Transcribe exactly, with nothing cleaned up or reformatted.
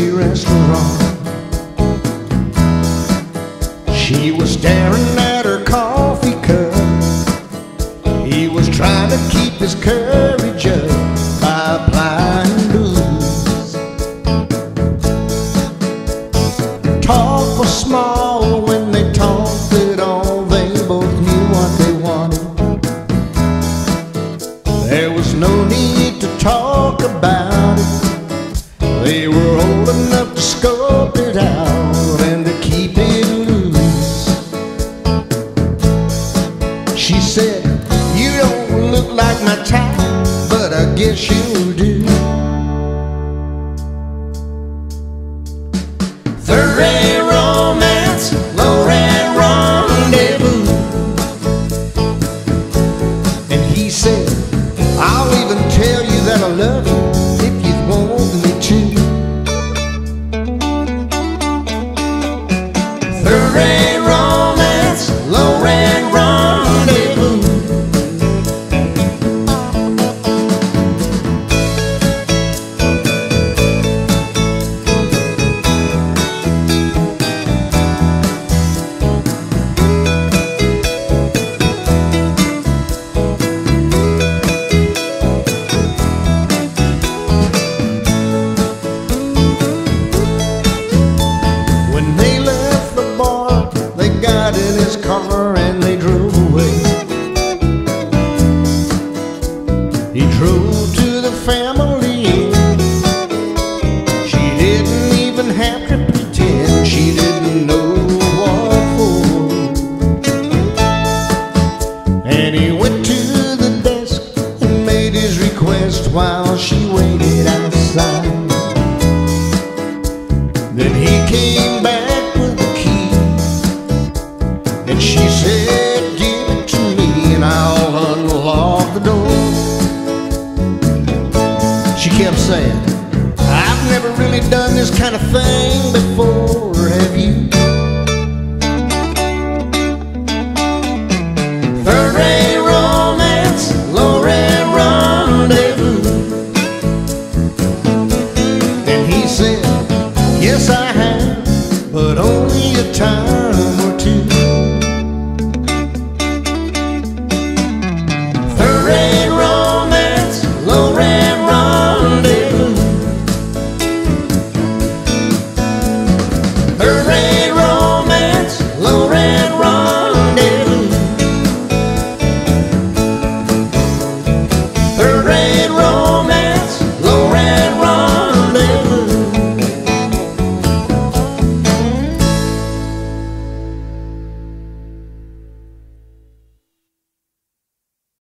fancy restaurant. She was staring at her coffee cup. He was trying to keep his courage up by applying booze. Talk was small when they talked at all. They both knew what they wanted. There was no need to talk about it. They were old enough to scope it out and to keep it loose. She said, "You don't look like my type, but I guess you do." Third rate romance, low rate rendezvous. And he said, "I'll even tell you that I love you if you want me to." Third rate romance, low rate rendezvous. In his car and they drove away. He drove to the family inn. She didn't even have to pretend she didn't know what for. And he went to the desk and made his request while she waited outside. Then he came back with the key, and she said, "Give it to me and I'll unlock the door." She kept saying, "I've never really done this kind of thing before.